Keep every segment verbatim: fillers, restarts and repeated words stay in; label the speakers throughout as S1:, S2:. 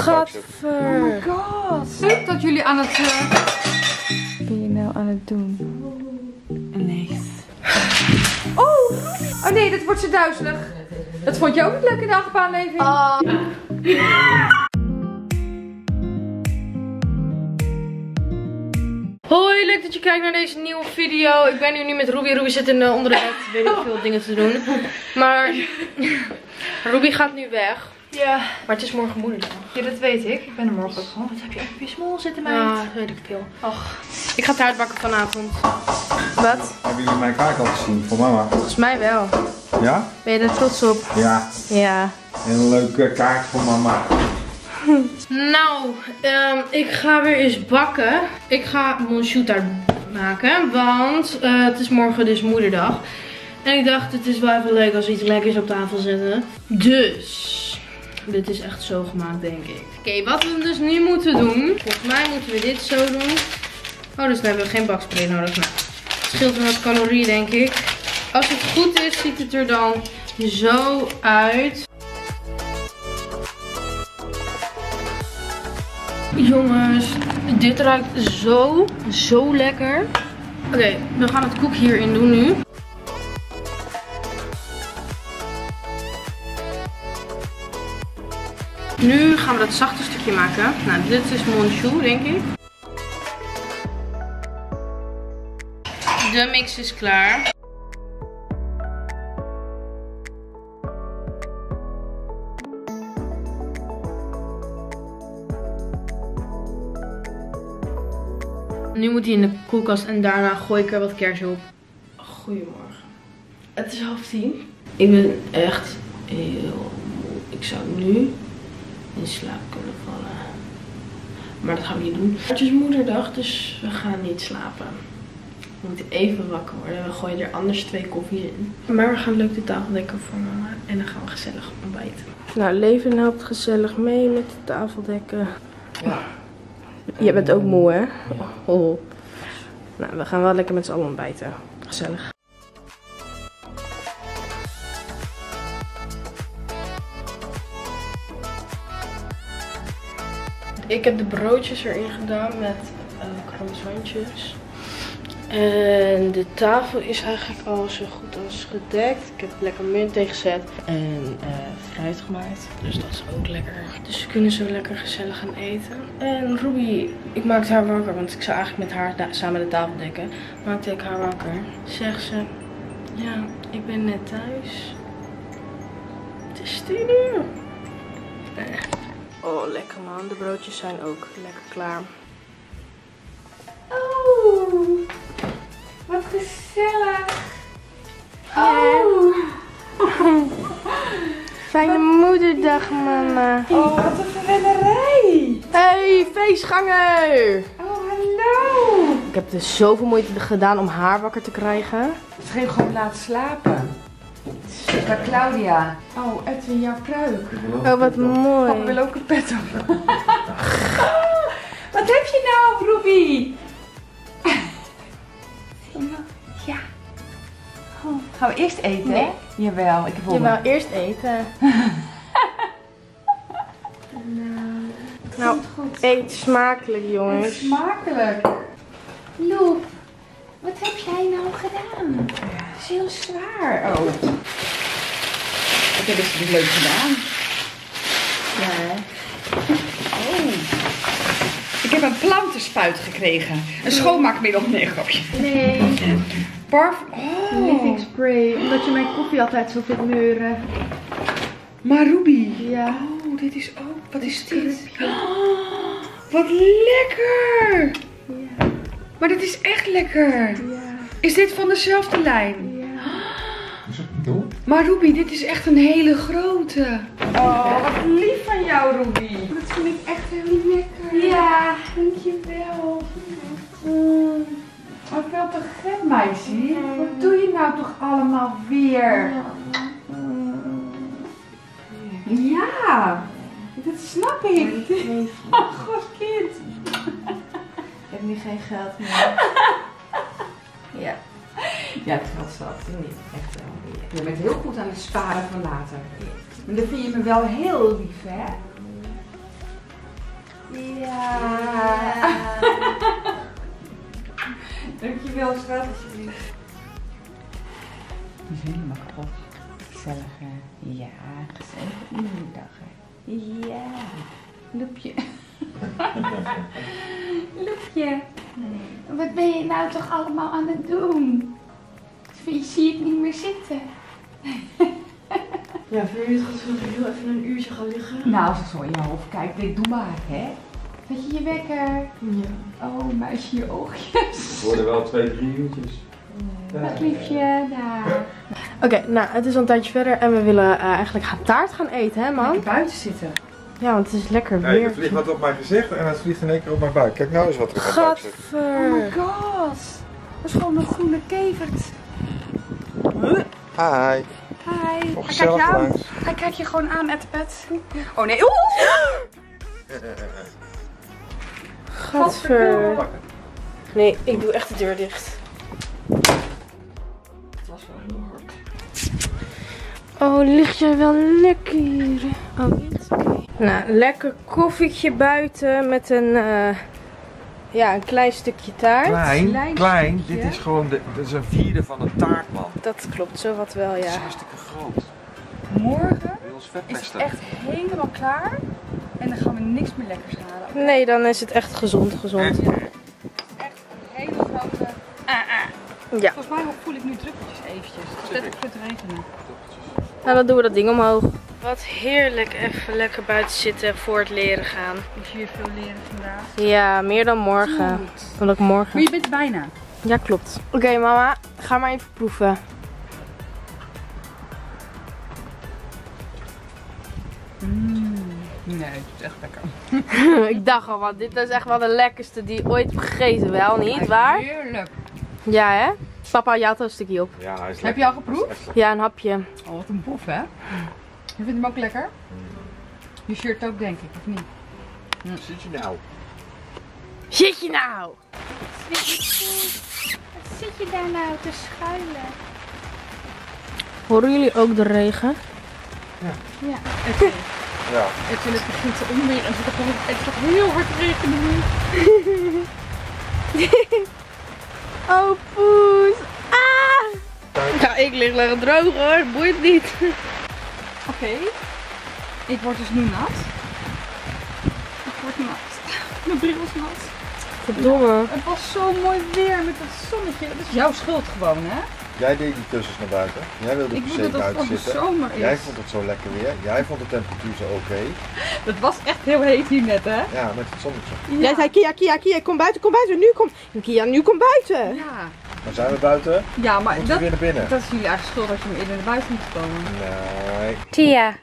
S1: Gadver.
S2: Oh my god.
S1: Leuk dat jullie aan het... Uh...
S2: Wat ben je nou aan het doen?
S1: Niks. Oh! Oh nee, dat wordt zo duizelig. Dat vond je ook niet leuk in de achtbaanleving?
S2: Oh.
S3: Hoi, leuk dat je kijkt naar deze nieuwe video. Ik ben nu niet met Ruby. Ruby zit in de, onder de bed, weet ik veel dingen te doen. Maar Ruby gaat nu weg.
S1: Ja.
S3: Maar het is morgen moederdag.
S1: Ja, dat weet ik. Ik ben er morgen ook gewoon. Wat heb je op je smoel zitten, meid?
S3: Ja, weet ik veel. Och. Ik ga taart bakken vanavond.
S1: Wat?
S4: Hebben jullie mijn kaart al gezien voor mama?
S3: Volgens mij wel.
S4: Ja?
S3: Ben je er trots op?
S4: Ja.
S3: Ja.
S4: Een leuke kaart voor mama.
S3: Nou, um, ik ga weer eens bakken. Ik ga monsieur taart maken, want uh, het is morgen dus moederdag. En ik dacht, het is wel even leuk als we iets lekkers op tafel zetten. Dus, dit is echt zo gemaakt, denk ik. Oké, okay, wat we dus nu moeten doen. Volgens mij moeten we dit zo doen. Oh, dus dan hebben we geen bakspray nodig. Nou, het scheelt een wat calorieën, denk ik. Als het goed is, ziet het er dan zo uit. Jongens, dit ruikt zo, zo lekker. Oké, okay, we gaan het koek hierin doen nu. Nu gaan we dat zachte stukje maken. Nou, dit is monsieur, denk ik. De mix is klaar. Nu moet hij in de koelkast en daarna gooi ik er wat kers op. Goedemorgen. Het is half tien. Ik ben echt heel moe. Ik zou nu in slaap kunnen vallen. Maar dat gaan we niet doen. Het is moederdag, dus we gaan niet slapen. We moeten even wakker worden. We gooien er anders twee koffies in. Maar we gaan leuk de tafel dekken voor mama. En dan gaan we gezellig ontbijten. Nou, Leven helpt gezellig mee met de tafel dekken. Ja. Je bent ook moe, hè? Oh. Nou, we gaan wel lekker met z'n allen ontbijten. Gezellig. Ik heb de broodjes erin gedaan met uh, croissantjes. En de tafel is eigenlijk al zo goed als gedekt. Ik heb lekker munt tegengezet en uh, fruit gemaakt. Dus dat is ook lekker. Dus we kunnen zo lekker gezellig gaan eten. En Ruby, ik maakte haar wakker, want ik zou eigenlijk met haar samen de tafel dekken. Maakte ik haar wakker. Zegt ze, ja, ik ben net thuis. Het is tien uur. Eh. Oh, lekker man. De broodjes zijn ook lekker klaar.
S1: Oh, wat gezellig. Oh.
S3: Fijne moederdag, mama.
S1: Oh, wat een verwennerij.
S3: Hey, feestganger.
S1: Oh, hallo.
S3: Ik heb dus zoveel moeite gedaan om haar wakker te krijgen.
S2: Ze heeft gewoon laten slapen. Bij Claudia. Oh, Edwin, jouw pruik.
S3: Oh, wat mooi.
S2: Papa wil ook een pet op. Wat heb je nou, Ruby? Ja. Oh, gaan we eerst eten?
S3: Nee.
S2: Jawel, ik heb honger.
S3: Jawel, eerst eten. Nou, eet smakelijk, jongens.
S2: Smakelijk.
S1: Loep, wat heb jij nou gedaan?
S2: Het is heel zwaar. Oh. Ik heb het leuk gedaan. Ja, hè? Oh. Ik heb een plantenspuit gekregen. Een schoonmaakmiddel. Nee, grapje.
S1: Nee.
S2: Parf. Oh.
S1: Living spray, omdat je mijn koffie altijd zo vindt meuren.
S2: Maar Ruby.
S1: Ja.
S2: Oh, dit is ook. Wat is dit? Oh, wat lekker.
S1: Ja.
S2: Maar dit is echt lekker.
S1: Ja.
S2: Is dit van dezelfde lijn?
S1: Ja.
S4: Is het bedoel?
S2: Maar Ruby, dit is echt een hele grote.
S1: Oh, wat lief van jou, Ruby. Dat vind ik echt heel lekker. Ja, dankjewel.
S2: Mm. Wat wel te gek, meisje. Wat doe je nou toch allemaal weer? Ja, dat snap ik. Oh, god kind.
S1: Ik heb nu geen geld meer. Ja.
S2: Ja, het geld snap ik niet. Echt wel. Je bent heel goed aan het sparen van later. Maar dan vind je me wel heel lief, hè? Ja. Dankjewel, schat, alsjeblieft. Die is helemaal kapot. Gezellig, hè? Ja, gezellig. Iedere dag, hè? Ja. Loepje. Loepje. Wat ben je nou toch allemaal aan het doen? Je ziet het niet meer zitten.
S3: Ja, vind je het goed als ik heel even een uurtje ga liggen?
S2: Nou, als ik zo in je hoofd kijk, dit doe maar, hè? Zet je je wekker?
S3: Ja.
S2: Oh, muisje, je oogjes.
S4: Het worden wel twee, drie uurtjes.
S2: Wat liefje, daar.
S3: Oké, okay, nou, het is al een tijdje verder en we willen uh, eigenlijk gaan taart gaan eten, hè, man?
S2: Lekker buiten zitten.
S3: Ja, want het is lekker
S4: Nee,
S3: weer.
S4: er vliegt wat op mijn gezicht en het vliegt in één keer op mijn buik. Kijk nou eens wat er op mijn buik zit.
S3: Gadver.
S2: Oh my god. Dat is gewoon een groene kevert.
S4: Hi.
S2: Hi.
S4: Nog
S2: Hij kijkt je
S4: gezellig
S2: aan.
S4: langs.
S2: Hij kijkt je gewoon aan, Ettepet. Oh nee, oeh!
S3: Gadver. Nee, ik doe echt de deur dicht.
S2: Het was wel heel hard.
S3: Oh, ligt jij wel lekker hier? Oh, niet? Oké. Okay. Nou, lekker koffietje buiten met een, uh, ja, een klein stukje taart.
S4: Klein,
S2: Klein
S4: klein.
S2: stukje.
S4: Dit is gewoon de, dit is een vierde van een taart, man.
S3: Dat klopt, zo wat wel,
S4: Het
S3: ja.
S4: is hartstikke groot.
S2: Morgen
S4: Wil je ons
S2: is
S4: vetpesten?
S2: het echt helemaal klaar. En dan gaan we niks meer lekkers halen.
S3: Nee, dan is het echt gezond, gezond.
S2: Ja. Echt een hele grote... Ah, ah.
S3: Ja.
S2: Volgens mij voel ik nu druppeltjes eventjes. Het is net op het regenen.
S3: Nou, dan doen we dat ding omhoog. Wat heerlijk even lekker buiten zitten voor het leren gaan.
S2: Moet je hier veel leren vandaag?
S3: Ja, meer dan morgen.
S2: Goed.
S3: Omdat ik morgen...
S2: Maar je bent er bijna.
S3: Ja, klopt. Oké, okay, mama. Ga maar even proeven.
S2: Mm. Nee, het is echt lekker.
S3: Ik dacht al, want dit is echt wel de lekkerste die ik ooit heb gegeten. Wel niet, waar?
S2: Heerlijk.
S3: Ja, hè? Papa, jou had er een stukje op.
S4: Ja, hij is
S2: Heb
S4: lekker.
S2: je al geproefd?
S3: Ja, een hapje.
S2: Oh, wat een boef, hè? Je vindt hem ook lekker? Je shirt ook, denk ik, of niet?
S4: Wat zit je nou?
S3: Zit je nou?
S2: Wat zit je daar nou te schuilen?
S3: Horen jullie ook de regen?
S2: Ja, het,
S4: Ja.
S2: het, het begint te onweer en het gaat, het gaat heel hard regenen nu.
S3: Oh, poes. Ah! Ja, ik lig lekker droog hoor. Boeit niet.
S2: Oké. Okay. Ik word dus nu nat. Ik word nat. Mijn bril is nat.
S3: Verdomme.
S2: Het was zo mooi weer met dat zonnetje. Dat is jouw schuld gewoon, hè?
S4: Jij deed die kussens naar buiten. Jij wilde
S2: Ik
S4: per
S2: wilde
S4: se
S2: dat het
S4: buiten
S2: van de
S4: zitten.
S2: zomer is.
S4: Jij vond het zo lekker weer. Jij vond de temperatuur zo oké. Okay.
S2: Het was echt heel heet hier net, hè?
S4: Ja, met het zonnetje.
S2: Ja.
S3: Jij zei Kia, Kia, Kia, kom buiten, kom buiten. Nu kom. Kia, nu kom buiten.
S2: Ja.
S4: Maar zijn we buiten?
S2: Ja, maar
S4: Moeten
S2: dat,
S4: we weer naar binnen?
S2: dat is jullie eigen schuld dat je hem eerder naar buiten moet komen.
S4: Nee.
S3: Tia.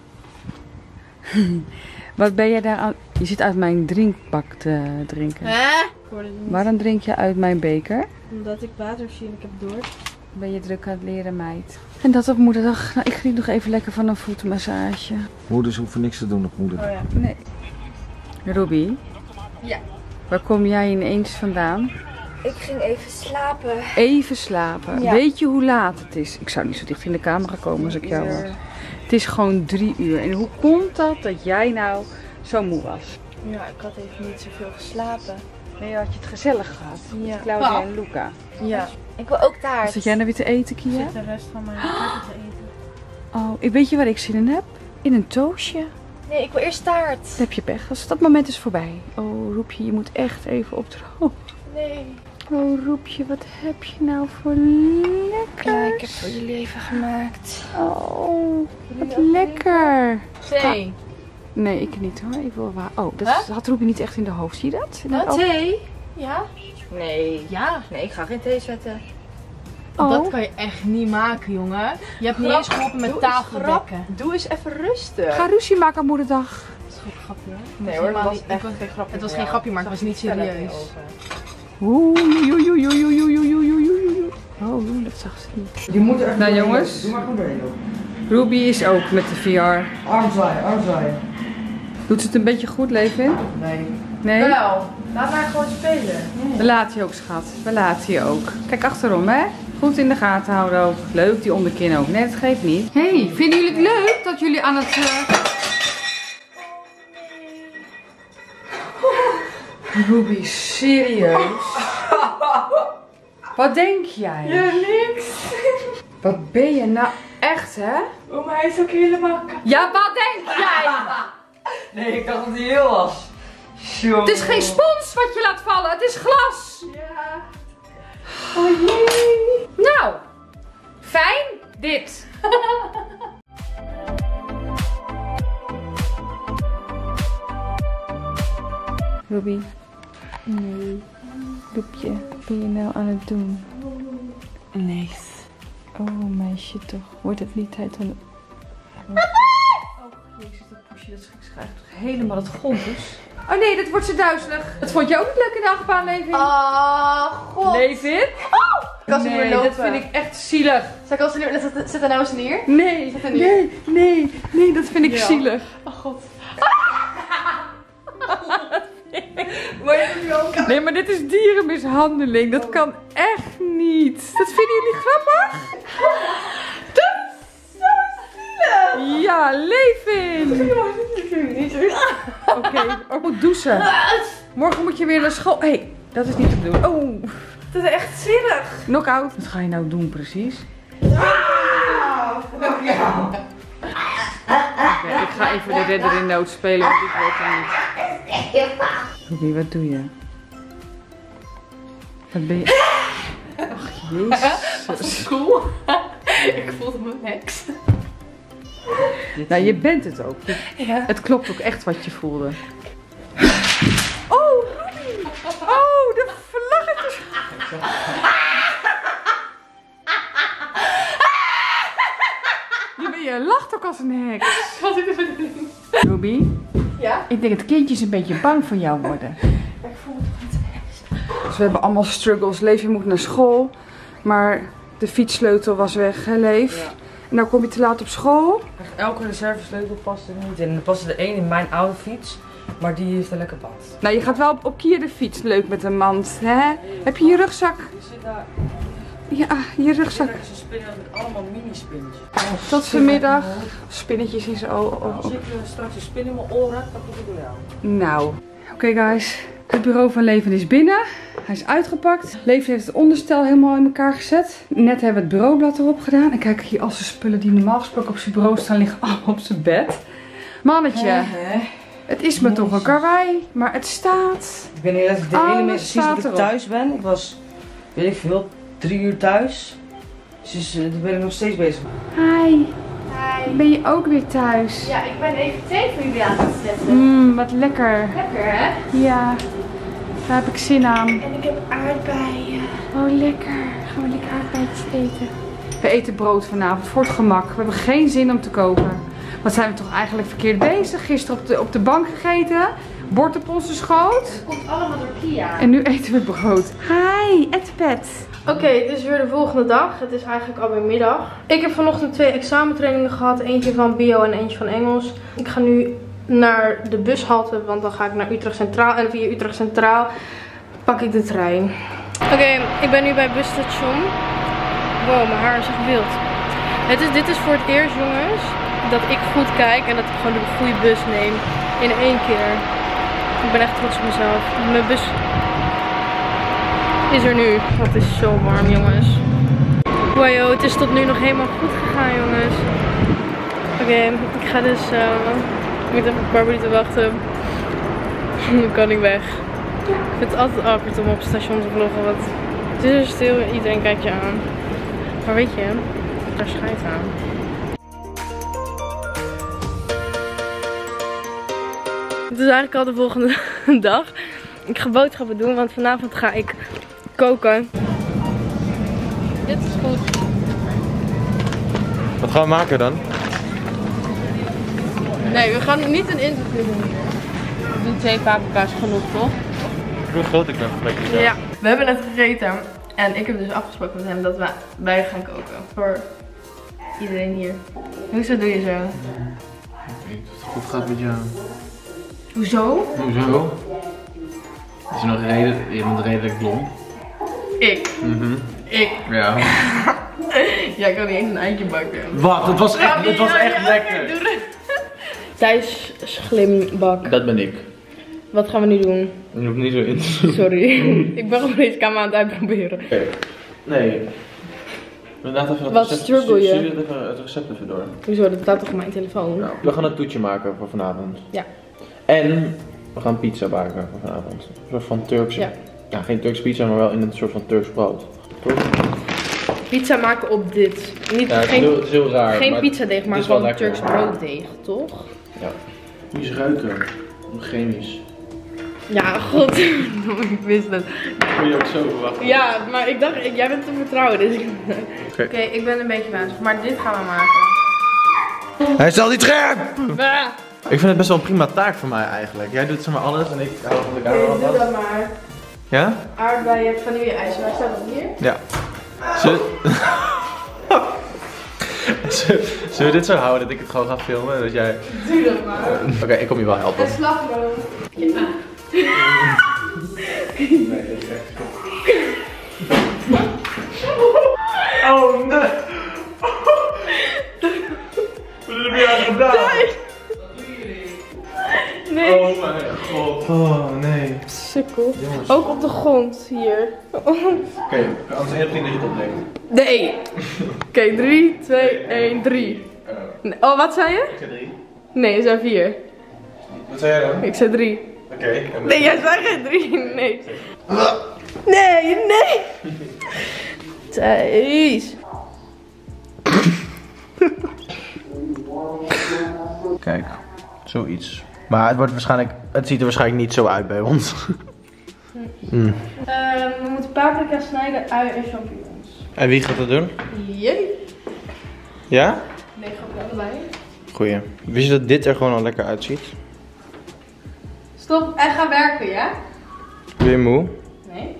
S2: Wat ben jij daar aan... Je zit uit mijn drinkbak te drinken.
S3: Hè?
S2: Waarom drink je uit mijn beker?
S3: Omdat ik water zie en ik heb door.
S2: Ben je druk aan het leren, meid? En dat op moederdag. Nou, ik geniet nog even lekker van een voetenmassage.
S4: Moeders hoeven niks te doen op moederdag.
S3: Oh ja.
S2: Nee. Ruby?
S3: Ja.
S2: Waar kom jij ineens vandaan?
S3: Ik ging even slapen.
S2: Even slapen.
S3: Ja.
S2: Weet je hoe laat het is? Ik zou niet zo dicht in de camera komen als ik jou was. Het is gewoon drie uur. En hoe komt dat dat jij nou zo moe was?
S3: Ja, ik had even niet zoveel geslapen.
S2: Nee, had je het gezellig gehad?
S3: Ja.
S2: Met Claudia en Luca.
S3: Ja. Ik wil ook taart.
S2: Wat zit jij nou weer te eten,
S3: Ik
S2: Kia?
S3: zit de rest van mijn taart te eten.
S2: Oh, ik weet je waar ik zin in heb? In een toastje.
S3: Nee, ik wil eerst taart.
S2: Dan heb je pech. Als dat moment is voorbij. Oh, Roepje, je moet echt even opdrogen.
S3: Nee.
S2: Oh, Roepje, wat heb je nou voor lekker?
S3: Ja, ik heb voor jullie even gemaakt.
S2: Oh, wat lekker.
S3: Thee.
S2: Nee, ik niet hoor. Ik wil waar. Oh, dat is- had Roepje niet echt in de hoofd. Zie je dat? In de
S3: Wat?
S2: oog-
S3: Thee? Ja? Nee. Ja? Nee, ik ga geen thee zetten.
S2: Oh.
S3: Dat kan je echt niet maken, jongen. Je hebt niet eens geholpen met tafeldekken.
S5: Doe eens even rustig.
S2: Ga ruzie maken aan moederdag.
S3: Dat is ook een grapje, hoor.
S5: Nee hoor, dat was
S3: Ik
S5: echt
S3: was-
S5: geen grapje.
S3: Het was
S5: voor
S3: geen
S5: jou.
S3: grapje, maar het was niet
S5: Zag je
S3: serieus.
S2: Oeh, oei, oei, oei, oei, oei, oei, oei, oei, oei. Oh, dat zag ze niet.
S6: Je moet er even
S2: Nou,
S6: doorheen
S2: jongens.
S6: lopen. Doe maar gewoon doorheen lopen.
S2: Ruby is ook met de V R.
S6: Armzwaai, armzwaai.
S2: Doet ze het een beetje goed, Levin?
S6: Nee.
S2: Nee?
S3: Wel, laat haar gewoon spelen.
S2: We laten je ook, schat. We laten je ook. Kijk achterom, hè? Goed in de gaten houden ook. Leuk, die onderkin ook. Nee, dat geeft niet. Hey, vinden jullie het leuk dat jullie aan het... Uh...
S1: Ruby, serieus? Wat denk jij?
S3: Ja, niks.
S1: Wat ben je nou echt, hè?
S3: Oh, maar hij is ook helemaal kapot.
S1: Ja, wat denk jij?
S5: Nee, ik dacht dat hij heel was. Jongen.
S1: Het is geen spons wat je laat vallen, het is glas.
S3: Ja. Oh jee.
S1: Nou, fijn, dit. Ruby. Nee. Loepje, wat ben je nou aan het doen? Niks. Oh meisje toch, wordt het niet tijd om... Oh jezus, dat poesje dat schrijft toch helemaal het gompus. Oh nee, dat wordt zo duizelig. Dat vond je ook niet leuk in de achtbaan, Levin?
S3: Oh, god.
S1: Levin?
S3: Oh, ik kan ze niet meer lopen.
S1: Dat vind ik echt zielig.
S3: Zal ik als ze neer... Zet, zet er nou eens neer.
S1: Nee,
S3: Zet er neer.
S1: nee, nee, nee, dat vind ik
S3: Ja.
S1: zielig.
S3: Oh god.
S1: Maar nee, maar dit is dierenmishandeling. Dat kan echt niet. Dat vinden jullie grappig?
S3: Dat is zo zielig.
S1: Ja, Levin. Oké, okay. Ik moet douchen. Morgen moet je weer naar school. Hé, hey, dat is niet te doen. Oh,
S3: Dat is echt zielig.
S1: knock-out. Wat ga je nou doen precies? Okay, ik ga even de redder in nood spelen, want dit wordt er niet. Ruby, wat doe je? Wat ben je? Ach, jezus.
S3: Cool. Ik voelde me heks.
S1: Nou, je bent het ook.
S3: Ja.
S1: Het klopt ook echt wat je voelde. Oh, Ruby! Oh, de vlaggetjes. Je, je lacht ook als een heks.
S3: Wat is de bedoeling?
S1: Ruby,
S3: Ja?
S1: ik denk dat kindjes een beetje bang voor jou worden.
S3: Ik voel me toch niet heks.
S1: Dus we hebben allemaal struggles. Leef, je moet naar school. Maar de fietssleutel was weg, hè Leef?
S5: Ja.
S1: En nou kom je te laat op school.
S5: Echt, elke reservesleutel past er niet in. Er past er één in mijn oude fiets, maar die heeft een lekker band.
S1: Nou, je gaat wel op, op Kier de fiets. Leuk met een mand, hè? Heb je je rugzak?
S5: Je zit daar.
S1: Ja, je rugzak.
S5: Ze spinnen met allemaal mini-spinnetjes.
S1: Tot vanmiddag. Spinnetjes in zijn ogen.
S5: Als ik uh, straks een spin in mijn oren heb, dan kom ik door jou.
S1: Nou, oké okay guys. Het bureau van Leven is binnen. Hij is uitgepakt. Leven heeft het onderstel helemaal in elkaar gezet. Net hebben we het bureaublad erop gedaan. En kijk hier al zijn spullen die normaal gesproken op zijn bureau staan liggen allemaal op zijn bed. Mannetje,
S5: Hè?
S1: het is me toch een karwei, maar het staat.
S5: Ik ben heel even de
S1: Alles
S5: ene minst sinds dat ik
S1: staat
S5: thuis ben. Ik was, weet ik veel, drie uur thuis. Dus uh, daar ben ik nog steeds bezig.
S1: Hi,
S3: Hi.
S1: ben je ook weer thuis?
S3: Ja, ik ben even thee voor jullie aan het zetten.
S1: Mmm, wat lekker.
S3: Lekker hè?
S1: Ja, daar heb ik zin aan.
S3: En ik heb aardbeien.
S1: Oh, lekker. Gaan we lekker aardbeidjes eten. We eten brood vanavond voor het gemak. We hebben geen zin om te koken. Wat zijn we toch eigenlijk verkeerd bezig? Gisteren op de, op de bank gegeten. Bord op onze schoot.
S3: Het komt allemaal door Kia.
S1: En nu eten we brood. Hi, Etpet.
S3: Oké, het is weer de volgende dag. Het is eigenlijk alweer middag. Ik heb vanochtend twee examentrainingen gehad. Eentje van bio en eentje van Engels. Ik ga nu naar de bushalte, want dan ga ik naar Utrecht Centraal. En via Utrecht Centraal pak ik de trein. Oké, ik ben nu bij het busstation. Wow, mijn haar is echt wild. Het is, dit is voor het eerst, jongens, dat ik goed kijk en dat ik gewoon de goede bus neem. In één keer. Ik ben echt trots op mezelf. Mijn bus is er nu. Het is zo warm, jongens. Wow, joh, het is tot nu nog helemaal goed gegaan, jongens. Oké, okay, ik ga dus... Uh, ik moet even een paar minuten wachten. Dan kan ik weg. Ik vind het altijd awkward om op het station te vloggen, want het is er stil en iedereen kijkt je aan. Maar weet je, daar schijt aan. Het is eigenlijk al de volgende dag. Ik ga boodschappen doen, want vanavond ga ik koken. Dit is goed.
S4: Wat gaan we maken dan?
S3: Nee, we gaan niet een interview doen. We doen twee paprika's genoeg, toch?
S4: Hoe groot ik ben vergelijking.
S3: Ja. We hebben net gegeten. En ik heb dus afgesproken met hem dat we, wij gaan koken. Voor iedereen hier. Hoezo doe je zo?
S6: Ik denk dat het goed gaat met jou.
S3: Hoezo?
S6: Hoezo? Is je nog redelijk, je bent redelijk blond.
S3: Ik.
S6: Mhm.
S3: Ik.
S6: Ja.
S3: Jij kan niet eens een eitje bakken.
S6: Wat? Het was echt, het was echt
S3: Ja,
S6: lekker.
S3: oké, doe het. Thijs Slimbak.
S6: Dat ben ik.
S3: Wat gaan we nu doen?
S6: Je hoeft niet zo in te doen.
S3: Sorry. Ik ben gewoon deze camera aan het uitproberen.
S6: Oké. Nee. Laat even het
S3: Wat
S6: recept,
S3: struggle je?
S6: Stuur het, even, het recept even door.
S3: Hoezo? Dat staat toch op mijn telefoon?
S6: Nou, we gaan een toetje maken voor vanavond.
S3: Ja.
S6: En we gaan pizza baken voor vanavond. Een soort van Turkse...
S3: Ja.
S6: Ja, geen Turkse pizza, maar wel in een soort van Turks brood. Toch?
S3: Pizza maken op dit. Niet,
S6: Ja, het, is
S3: geen
S6: heel, het is heel raar.
S3: geen
S6: maar
S3: pizzadeeg, maar
S6: het is wel
S3: gewoon
S6: lekker.
S3: Turks brooddeeg, toch?
S6: Ja. Moet je eens ruiken. Chemisch.
S3: Ja, god. Ik wist het.
S6: Moet je ook zo verwachten.
S3: Ja, maar ik dacht, ik, jij bent te vertrouwen, dus ik... Oké,
S6: Oké.
S3: ik ben een beetje wazig, maar dit gaan we maken.
S6: Hij is al niet scherp!
S3: Bah.
S6: Ik vind het best wel een prima taak voor mij eigenlijk. Jij doet zomaar alles en ik hou van de camera.
S3: Oké, doe dat maar.
S6: Ja?
S3: Aardbeien, vanille-ijs, waar staat dat hier?
S6: Ja. Zullen... Zullen we dit zo houden dat ik het gewoon ga filmen? Dat jij...
S3: Doe dat maar.
S6: Oké, okay, ik kom je wel helpen.
S3: En slagroom. Ja.
S6: Oh nee! Wat heb jij gedaan?
S3: Nee.
S6: Oh mijn god. Oh nee.
S3: Sukkel.
S6: Jongens.
S3: Ook op de grond, hier.
S6: Oké, okay, anders één ding dat je het opneemt.
S3: Nee. Oké, okay, drie, twee, één, drie.
S6: Uh,
S3: Oh, wat zei je?
S6: ik zei drie.
S3: Nee, je zei vier.
S6: Wat zei jij dan?
S3: Ik zei drie.
S6: Oké. Okay,
S3: Nee, jij zei geen drie. Nee. Nee, nee. Thijs.
S6: Kijk, zoiets. Maar het wordt waarschijnlijk, het ziet er waarschijnlijk niet zo uit bij ons. mm.
S3: Uh, we moeten paprika snijden, ui en champignons.
S6: En wie gaat dat doen?
S3: Jullie?
S6: Ja?
S3: Nee, ga ik allebei.
S6: Goeie. Wist je dat dit er gewoon al lekker uitziet?
S3: Stop en ga werken, ja?
S6: Ben je moe?
S3: Nee.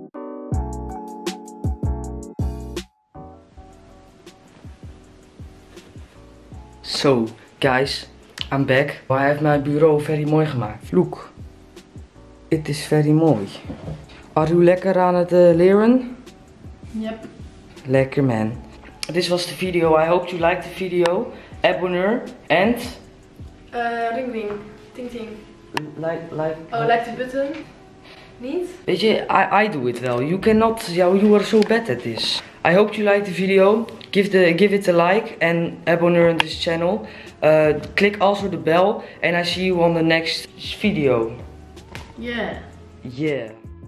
S5: So, guys, I'm back. Hij heeft mijn bureau very mooi gemaakt. Look, het is very mooi. Are you lekker aan het uh, leren?
S3: Yep.
S5: Lekker man. This was the video. I hope you liked the video. Abonneer and
S3: Uh, ring ring. Ting ting.
S5: like like.
S3: Oh, like the button? Niet?
S5: Weet je, I, I do it well. You cannot, you are so bad at this. I hope you liked the video. Give the give it a like and abonneer on this channel. Uh, click also the bell and I see you on the next video.
S3: Yeah.
S5: Yeah.